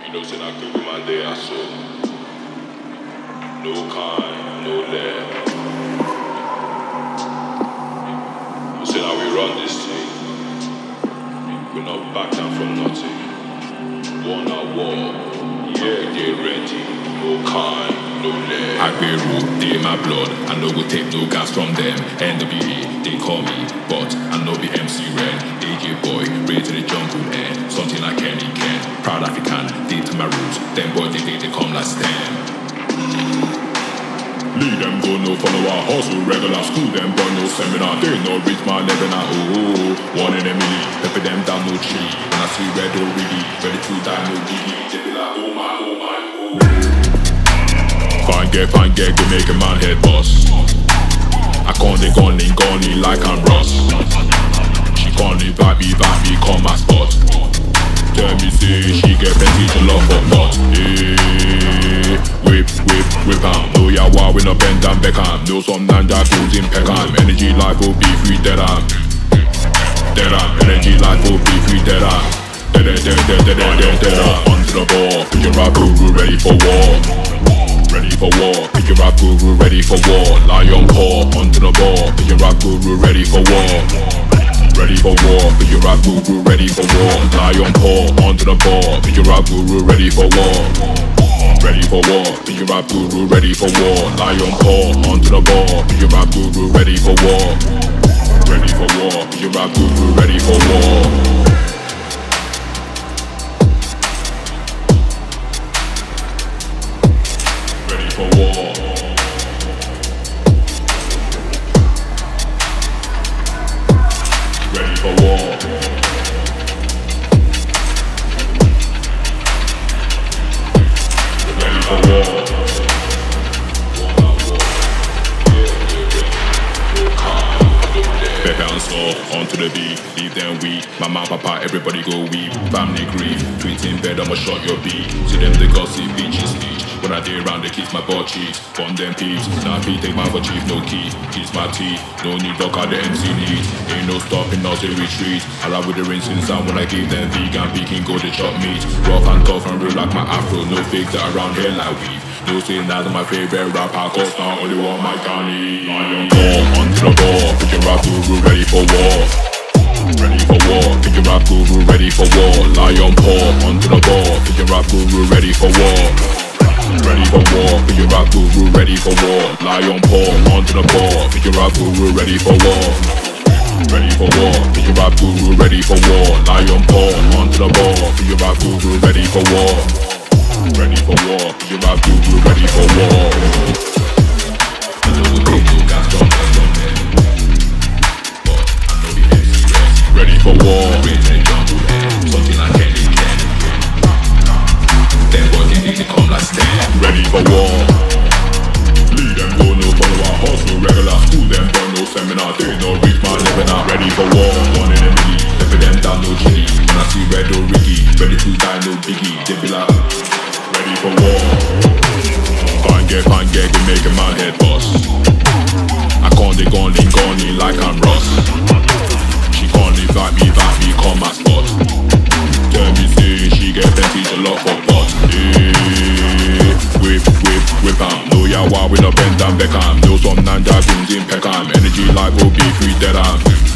You know, say I could be my day, I saw. No kind, no left. I said how we run this thing. We're not back down from nothing. One our war, yeah, they ready. No kind, no left. I bear root, they in my blood. I know we take no gas from them. NWA, they call me, but I know the MC Red. AJ boy, ready to the jungle end. Something like Kenny Ken. Proud African, they to my roots. Them boys, they come like STEM. Lead them go no follow our hustle. Regular school them but no seminar. They no reach my level now. Oh, one in a million. Pepper them down no chili. When I see red or really, ready to die no giddy. They be like oh my, oh my, oh. Fine get, go make a man head boss. I can't they gone in like I'm Ross. She can't invite me, call my spot. Tell me say she get plenty to love but not. Hey, whip am. No yawa we no bend and Beckham. No some nanja goes in Peckham. Energy life will be free dead am. Energy life will be free dead am. Onto the ball, pick your rap guru ready for war. Ready for war, pick your rap guru ready for war. Lion paw, onto the ball, pick your rap guru ready for war. Ready for war, pick your rap guru ready for war. Lion paw, onto the ball, pick your rap guru ready for war. Ready for war, pick your rap guru ready for war. Lion paw, onto the ball, pick your rap guru ready for war. Ready for war, pick your rap guru ready for war. For war. Ready for war. Ready for war. Better and slow, onto the beat, leave them weak. Mama, papa, everybody go weep. Family grief, tweeting bed, I'ma shot your beat. See them the gossip, beaches speech. When I day around, they kiss my butt cheeks. Fun them peeps, now feet take my for chief, no key. Kiss my teeth, no need dog out the MC needs. Ain't no stopping, not a retreat. I ride with the rinsing sound when I give them vegan, peking, go to chop meat. Rough and tough and real like my afro, no fakes that around here like weave. No saying that's my favorite rapper, cause now only one my county. Lion ball, onto the ball, pick your rap guru ready for war. Ready for war, pick your rap guru ready for war. Lion paw, onto the ball, pick your rap guru ready for war. Ready for war, pick your rap guru ready for war. Lion paw, onto the ball, pick your rap guru ready for war. Ready for war, pick your rap guru ready for war. Lion paw, onto the ball, pick your rap guru ready for war. Ready for war, pick your rap guru ready for war. I know we take no gas from them, but I know the MC ready for war. Something like Kenny Ken. Them boys they come like STEM. Ready for war. Lead them go no follow our hustle. Regular school them but no seminar. They no reach my level now. Ready for war. One in a million. Pepper them down no chili. When I see red or Ricky, ready to die no biggie. They be like ready for war. Fine get, we make a man head boss. I can't they gone in like I'm Ross. She can't invite me, call my spot. Tell me say she get plenty to love for pot. Hey, whip am. No yawa we no bend and Beckham. No some nanja goons in Peckham. Energy life will be free dead am.